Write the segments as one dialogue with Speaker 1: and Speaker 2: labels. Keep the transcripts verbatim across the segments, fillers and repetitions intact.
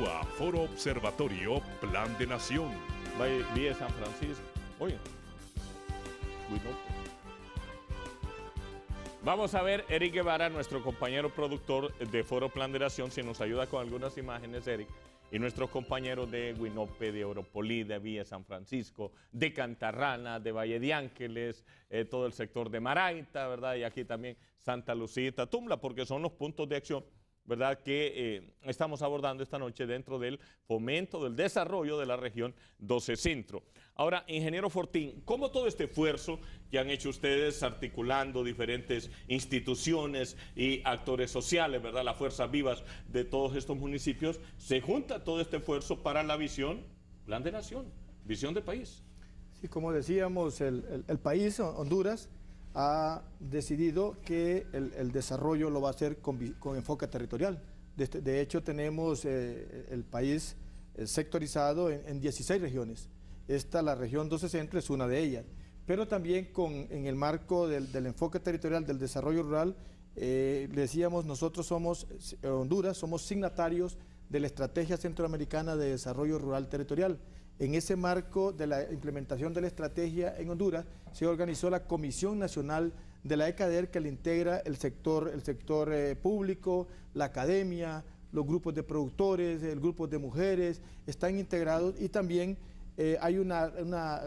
Speaker 1: Continúa Foro Observatorio Plan de Nación.
Speaker 2: Vía San Francisco. Oye. Vamos a ver, Eric Guevara, nuestro compañero productor de Foro Plan de Nación, si nos ayuda con algunas imágenes, Eric, y nuestros compañeros de Huinope, de Oropolí, de Villa San Francisco, de Cantarrana, de Valle de Ángeles, eh, todo el sector de Maraita, ¿verdad? Y aquí también Santa Lucía y Tatumla, porque son los puntos de acción, ¿verdad?, que eh, estamos abordando esta noche dentro del fomento del desarrollo de la región doce Centro. Ahora, ingeniero Fortín, ¿cómo todo este esfuerzo que han hecho ustedes articulando diferentes instituciones y actores sociales, ¿verdad?, las fuerzas vivas de todos estos municipios, se junta todo este esfuerzo para la visión, plan de nación, visión de país?
Speaker 3: Sí, como decíamos, el, el, el país, Honduras, ha decidido que el, el desarrollo lo va a hacer con, con enfoque territorial. De, de hecho, tenemos eh, el país eh, sectorizado en, en dieciséis regiones. Esta, la región doce Centro, es una de ellas. Pero también con, en el marco del, del enfoque territorial del desarrollo rural, eh, decíamos, nosotros somos, Honduras, somos signatarios de la Estrategia Centroamericana de Desarrollo Rural Territorial. En ese marco de la implementación de la estrategia en Honduras, se organizó la Comisión Nacional de la ECADER, que le integra el sector, el sector eh, público, la academia, los grupos de productores, el grupo de mujeres, están integrados, y también eh, hay una, una,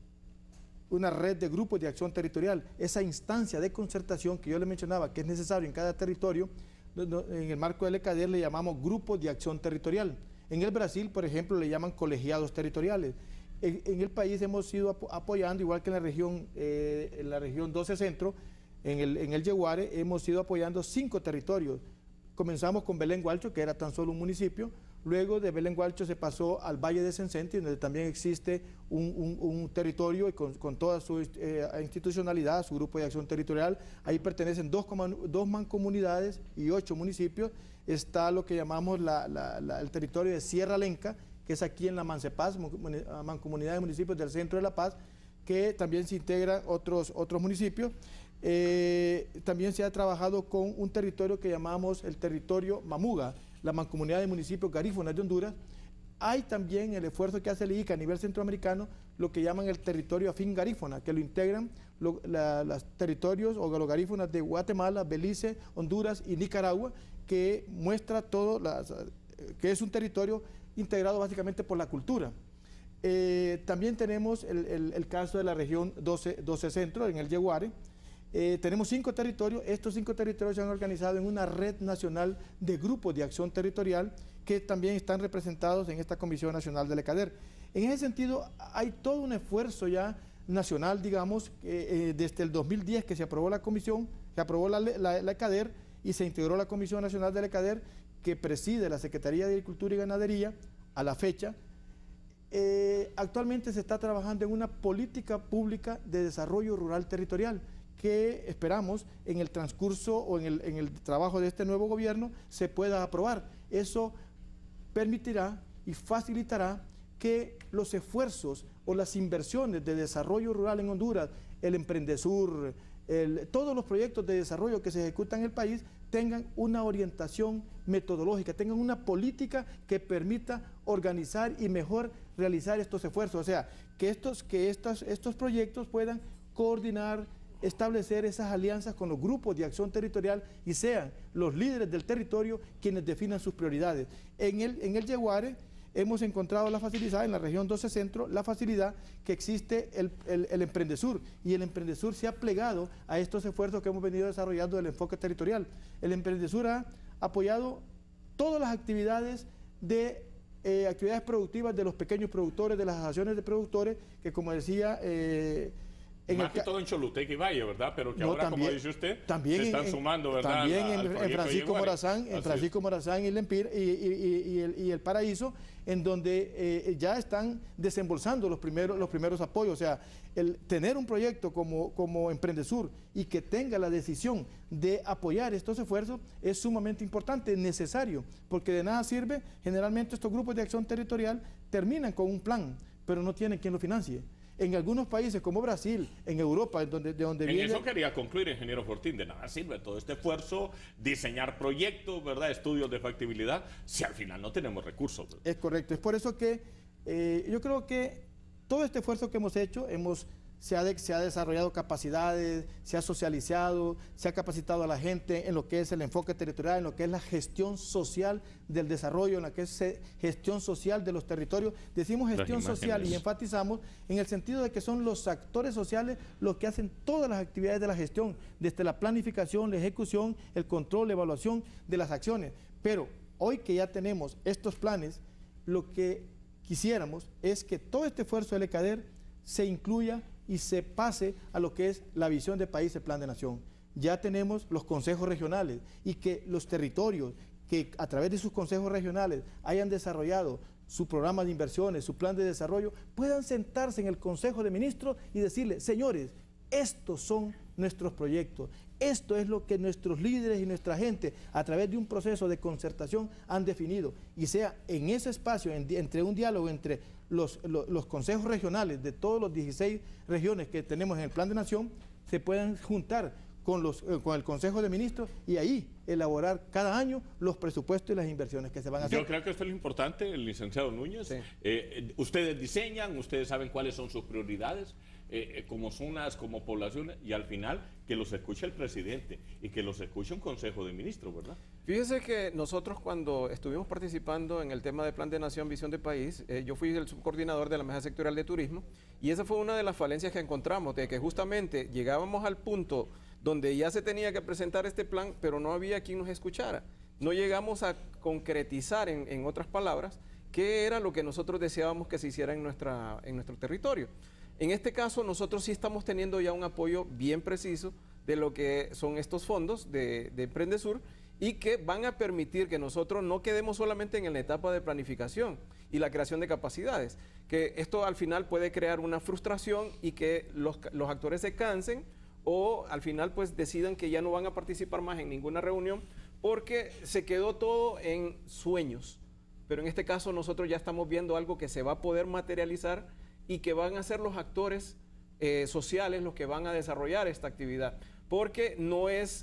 Speaker 3: una red de grupos de acción territorial. Esa instancia de concertación que yo le mencionaba, que es necesario en cada territorio, en el marco del ECADER le llamamos grupos de acción territorial. En el Brasil, por ejemplo, le llaman colegiados territoriales. En, en el país hemos ido ap apoyando, igual que en la región, eh, en la región doce Centro, en el, en el Yeguare, hemos ido apoyando cinco territorios. Comenzamos con Belén Gualcho, que era tan solo un municipio. Luego de Belén Gualcho se pasó al Valle de Sencenti, donde también existe un, un, un territorio y con, con toda su eh, institucionalidad, su grupo de acción territorial. Ahí pertenecen dos, dos mancomunidades y ocho municipios. Está lo que llamamos la, la, la, el territorio de Sierra Lenca, que es aquí en la Mancepaz, mancomunidad de municipios del centro de La Paz, que también se integran otros, otros municipios. Eh, también se ha trabajado con un territorio que llamamos el territorio Mamuga, la mancomunidad de municipios garífonas de Honduras. Hay también el esfuerzo que hace el I C A a nivel centroamericano, lo que llaman el territorio afín garífona, que lo integran lo, la, los territorios o los garífonas de Guatemala, Belice, Honduras y Nicaragua, que muestra todo, las, que es un territorio integrado básicamente por la cultura. Eh, también tenemos el, el, el caso de la región doce, doce Centro, en el Yeguare. Eh, tenemos cinco territorios. Estos cinco territorios se han organizado en una red nacional de grupos de acción territorial que también están representados en esta Comisión Nacional del ECADER. En ese sentido, hay todo un esfuerzo ya nacional, digamos, eh, desde el dos mil diez que se aprobó la comisión, se aprobó la, la, la ECADER y se integró la Comisión Nacional del ECADER, que preside la Secretaría de Agricultura y Ganadería a la fecha. Eh, actualmente se está trabajando en una política pública de desarrollo rural territorial, que esperamos en el transcurso o en el, en el trabajo de este nuevo gobierno se pueda aprobar. Eso permitirá y facilitará que los esfuerzos o las inversiones de desarrollo rural en Honduras, el Emprendesur, el, todos los proyectos de desarrollo que se ejecutan en el país tengan una orientación metodológica, tengan una política que permita organizar y mejor realizar estos esfuerzos. O sea, que estos, que estos, estos proyectos puedan coordinar, establecer esas alianzas con los grupos de acción territorial y sean los líderes del territorio quienes definan sus prioridades. En el, en el Yeguare hemos encontrado la facilidad, en la región doce Centro, la facilidad que existe el, el, el Emprendesur, y el Emprendesur se ha plegado a estos esfuerzos que hemos venido desarrollando del enfoque territorial. El Emprendesur ha apoyado todas las actividades de eh, actividades productivas de los pequeños productores, de las asociaciones de productores, que como decía... Eh, En
Speaker 2: Más que todo en Choluteca y Valle, ¿verdad? Pero que
Speaker 3: no,
Speaker 2: ahora,
Speaker 3: también,
Speaker 2: como dice usted,
Speaker 3: también
Speaker 2: se están
Speaker 3: en,
Speaker 2: sumando, ¿verdad?
Speaker 3: También
Speaker 2: al,
Speaker 3: en,
Speaker 2: al
Speaker 3: en Francisco Morazán, en Francisco
Speaker 2: es.
Speaker 3: Morazán y el Empir y, y, y, y, el, y el Paraíso, en donde eh, ya están desembolsando los primeros, los primeros apoyos. O sea, el tener un proyecto como, como Emprendesur y que tenga la decisión de apoyar estos esfuerzos es sumamente importante, necesario, porque de nada sirve. Generalmente estos grupos de acción territorial terminan con un plan, pero no tienen quien lo financie. En algunos países como Brasil, en Europa, donde, de donde
Speaker 2: en
Speaker 3: viene...
Speaker 2: eso quería concluir, ingeniero Fortín, de nada sirve todo este esfuerzo, diseñar proyectos, ¿verdad? Estudios de factibilidad, si al final no tenemos recursos, ¿verdad?
Speaker 3: Es correcto, es por eso que eh, yo creo que todo este esfuerzo que hemos hecho, hemos... Se ha, de, se ha desarrollado capacidades, se ha socializado, se ha capacitado a la gente en lo que es el enfoque territorial, en lo que es la gestión social del desarrollo, en lo que es gestión social de los territorios. Decimos gestión social y enfatizamos en el sentido de que son los actores sociales los que hacen todas las actividades de la gestión, desde la planificación, la ejecución, el control, la evaluación de las acciones. Pero hoy que ya tenemos estos planes, lo que quisiéramos es que todo este esfuerzo del ECADER se incluya y se pase a lo que es la visión de país, el plan de nación. Ya tenemos los consejos regionales y que los territorios que a través de sus consejos regionales hayan desarrollado su programa de inversiones, su plan de desarrollo, puedan sentarse en el Consejo de Ministros y decirle, señores, estos son nuestros proyectos, esto es lo que nuestros líderes y nuestra gente a través de un proceso de concertación han definido, y sea en ese espacio, en, entre un diálogo entre los, los, los consejos regionales de todos los dieciséis regiones que tenemos en el Plan de Nación, se puedan juntar con, los, eh, con el Consejo de Ministros y ahí elaborar cada año los presupuestos y las inversiones que se van a hacer.
Speaker 2: Yo creo que esto es lo importante, el licenciado Núñez. Sí. Eh, ustedes diseñan, ustedes saben cuáles son sus prioridades, eh, como zonas, como poblaciones, y al final que los escuche el presidente y que los escuche un Consejo de Ministros, ¿verdad?
Speaker 4: Fíjese que nosotros cuando estuvimos participando en el tema de Plan de Nación, Visión de País, eh, yo fui el subcoordinador de la Mesa Sectorial de Turismo, y esa fue una de las falencias que encontramos, de que justamente llegábamos al punto donde ya se tenía que presentar este plan, pero no había quien nos escuchara. No llegamos a concretizar, en, en otras palabras, qué era lo que nosotros deseábamos que se hiciera en, nuestra, en nuestro territorio. En este caso, nosotros sí estamos teniendo ya un apoyo bien preciso de lo que son estos fondos de, de Emprendesur, y que van a permitir que nosotros no quedemos solamente en la etapa de planificación y la creación de capacidades, que esto al final puede crear una frustración y que los, los actores se cansen o al final pues decidan que ya no van a participar más en ninguna reunión porque se quedó todo en sueños. Pero en este caso nosotros ya estamos viendo algo que se va a poder materializar y que van a ser los actores eh, sociales los que van a desarrollar esta actividad, porque no es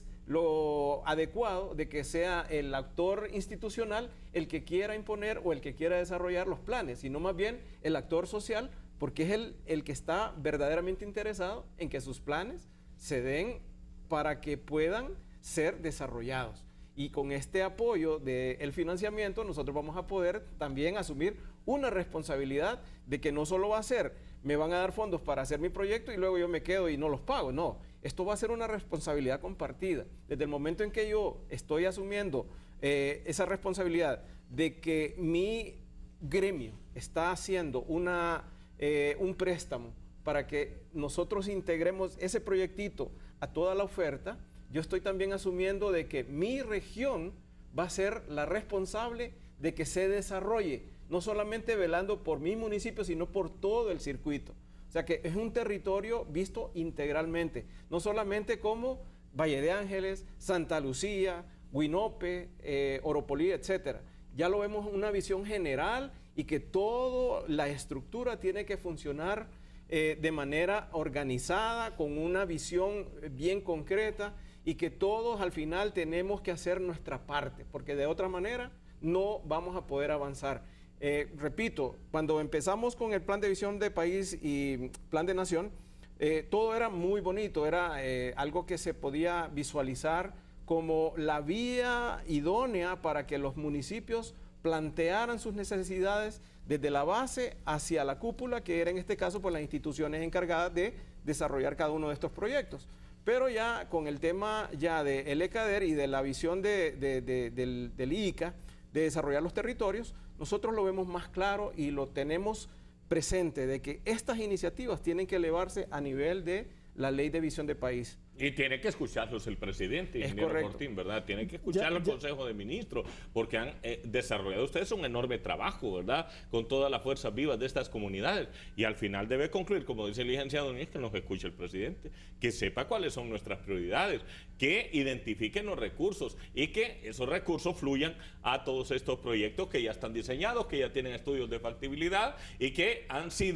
Speaker 4: lo adecuado de que sea el actor institucional el que quiera imponer o el que quiera desarrollar los planes, sino más bien el actor social, porque es el, el que está verdaderamente interesado en que sus planes se den para que puedan ser desarrollados. Y con este apoyo del financiamiento nosotros vamos a poder también asumir una responsabilidad de que no solo va a ser, me van a dar fondos para hacer mi proyecto y luego yo me quedo y no los pago, no. Esto va a ser una responsabilidad compartida. Desde el momento en que yo estoy asumiendo eh, esa responsabilidad de que mi gremio está haciendo una, eh, un préstamo para que nosotros integremos ese proyectito a toda la oferta, yo estoy también asumiendo de que mi región va a ser la responsable de que se desarrolle, no solamente velando por mi municipio, sino por todo el circuito. O sea que es un territorio visto integralmente, no solamente como Valle de Ángeles, Santa Lucía, Huinope, eh, Oropolí, etcétera. Ya lo vemos en una visión general y que toda la estructura tiene que funcionar eh, de manera organizada, con una visión bien concreta, y que todos al final tenemos que hacer nuestra parte, porque de otra manera no vamos a poder avanzar. Eh, repito, cuando empezamos con el plan de visión de país y plan de nación, eh, todo era muy bonito, era eh, algo que se podía visualizar como la vía idónea para que los municipios plantearan sus necesidades desde la base hacia la cúpula, que era en este caso por las instituciones encargadas de desarrollar cada uno de estos proyectos. Pero ya con el tema ya del ECADER y de la visión de, de, de, del, del I I C A, de desarrollar los territorios, nosotros lo vemos más claro y lo tenemos presente, de que estas iniciativas tienen que elevarse a nivel de la ley de visión de país.
Speaker 2: Y tiene que escucharlos el presidente, ingeniero Fortín, ¿verdad? Tiene que escucharlo el Consejo de Ministros, porque han eh, desarrollado ustedes un enorme trabajo, ¿verdad? Con todas las fuerzas vivas de estas comunidades. Y al final debe concluir, como dice el licenciado Núñez, que nos escuche el presidente, que sepa cuáles son nuestras prioridades, que identifiquen los recursos y que esos recursos fluyan a todos estos proyectos que ya están diseñados, que ya tienen estudios de factibilidad y que han sido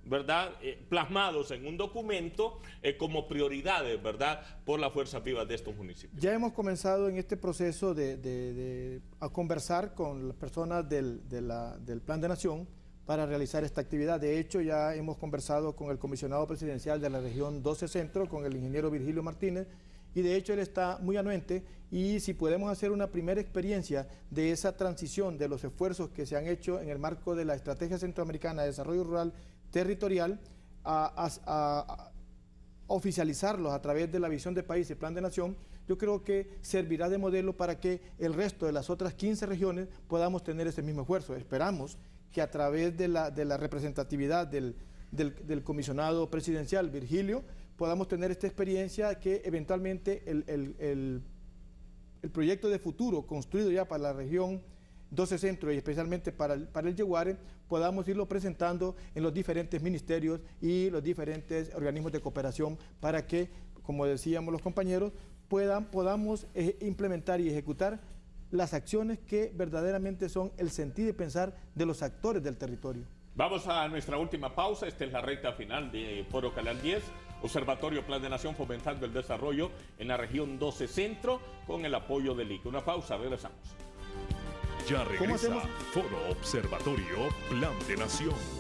Speaker 2: ¿verdad? Eh, plasmados en un documento eh, como prioridades, ¿verdad? Por las fuerzas vivas de estos municipios.
Speaker 3: Ya hemos comenzado en este proceso de, de, de a conversar con las personas del, de la, del Plan de Nación para realizar esta actividad. De hecho, ya hemos conversado con el comisionado presidencial de la región doce Centro, con el ingeniero Virgilio Martínez, y de hecho él está muy anuente, y si podemos hacer una primera experiencia de esa transición de los esfuerzos que se han hecho en el marco de la Estrategia Centroamericana de Desarrollo Rural Territorial, a, a, a oficializarlos a través de la visión de país y Plan de Nación, yo creo que servirá de modelo para que el resto de las otras quince regiones podamos tener ese mismo esfuerzo. Esperamos que a través de la, de la representatividad del, del, del comisionado presidencial Virgilio podamos tener esta experiencia, que eventualmente el, el, el, el proyecto de futuro construido ya para la región doce Centro y especialmente para el, para el Yeguare, podamos irlo presentando en los diferentes ministerios y los diferentes organismos de cooperación para que, como decíamos los compañeros, puedan, podamos eh, implementar y ejecutar las acciones que verdaderamente son el sentir y pensar de los actores del territorio.
Speaker 2: Vamos a nuestra última pausa. Esta es la recta final de Foro Canal diez, Observatorio Plan de Nación fomentando el desarrollo en la región doce Centro con el apoyo del I C E. Una pausa, regresamos.
Speaker 1: Ya regresa Foro Observatorio Plan de Nación.